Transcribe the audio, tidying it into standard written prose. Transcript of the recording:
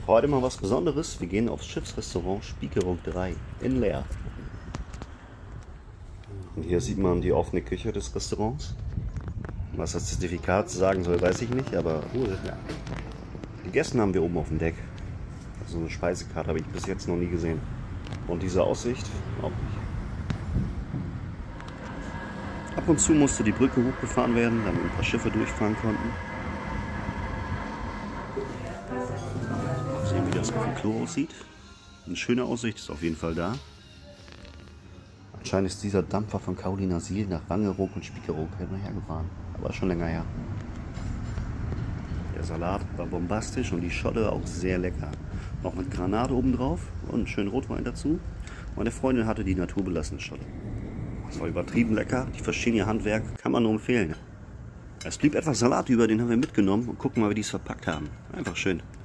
Heute mal was Besonderes. Wir gehen aufs Schiffsrestaurant Spiekeroog 3 in Leer. Und hier sieht man die offene Küche des Restaurants. Was das Zertifikat sagen soll, weiß ich nicht, aber gegessen haben wir oben auf dem Deck. So eine Speisekarte habe ich bis jetzt noch nie gesehen. Und diese Aussicht auch nicht. Ab und zu musste die Brücke hochgefahren werden, damit ein paar Schiffe durchfahren konnten. Mal sehen, wie das auf dem Klo aussieht. Eine schöne Aussicht ist auf jeden Fall da. Anscheinend ist dieser Dampfer von Kaolin-Asil nach Wangerooge und Spiekeroog hergefahren. Aber schon länger her. Der Salat war bombastisch und die Scholle auch sehr lecker. Noch mit Granate oben drauf und einen schönen Rotwein dazu. Meine Freundin hatte die naturbelassene Scholle. Es war übertrieben lecker. Die verstehen ihr Handwerk, kann man nur empfehlen. Es blieb etwas Salat über, den haben wir mitgenommen und gucken mal, wie die es verpackt haben. Einfach schön.